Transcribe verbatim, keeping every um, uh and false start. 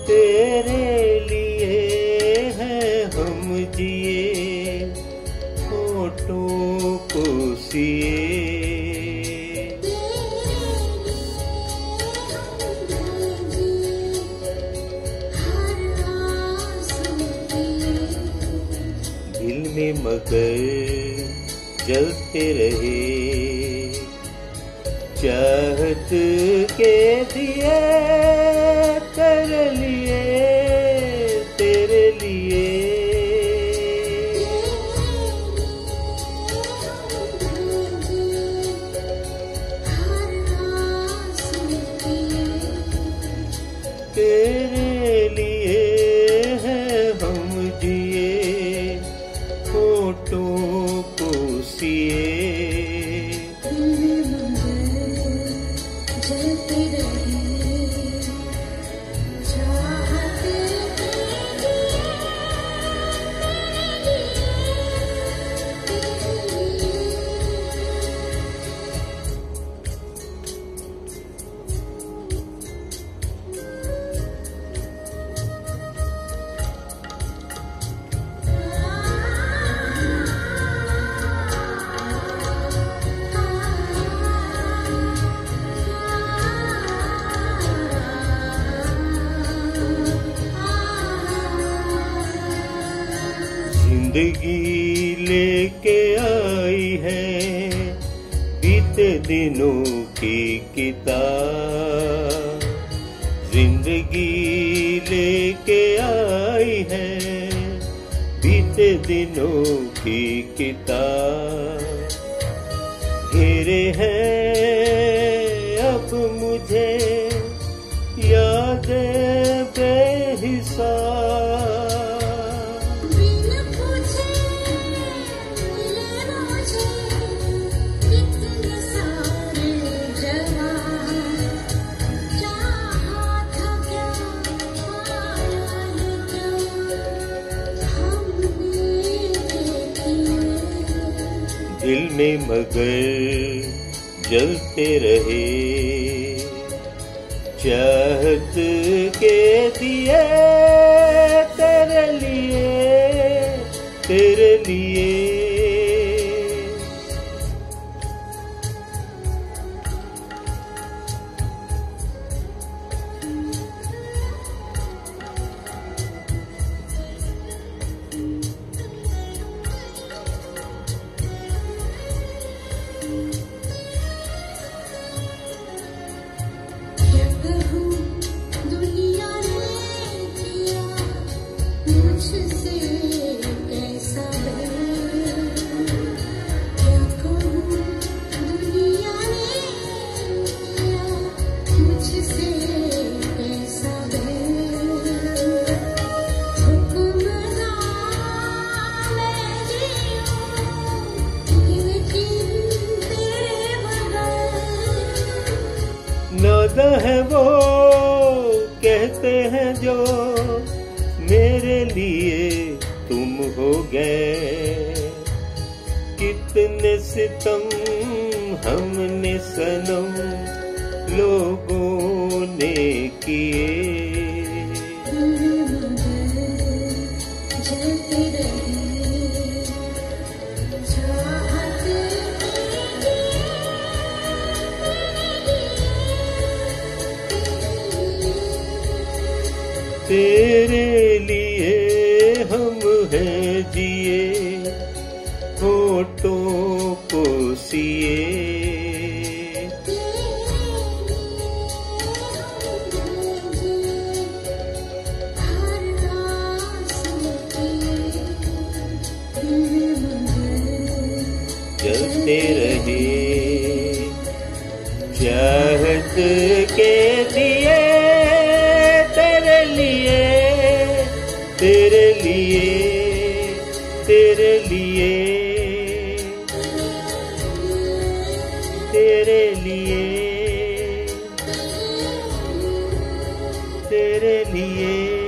तेरे लिए हैं हम जिए, होठों को सिए। दिल में मगर जलते रहे, चाहत के दिए तेरे लिए, तेरे लिए। तेरे लिए हैं हम जिए, होठों को सिए। जिंदगी लेके आई है बीते दिनों की किताब, जिंदगी लेके आई है बीते दिनों की किताब। घेरे हैं अब मुझे यादें बेहिसाब, दिल में मगर जलते रहे, चाहत के दिए तेरे लिए, तेरे लिए। नादा है वो कहते हैं जो मेरे लिए तुम हो गए, कितने सितम हमने सनम लोगों ने किए। तेरे लिए हम हैं जिए, होठों को सिए। जलते रहे चाहत के दिए तेरे लिए, तेरे लिए, तेरे लिए, तेरे लिए, तेरे लिए।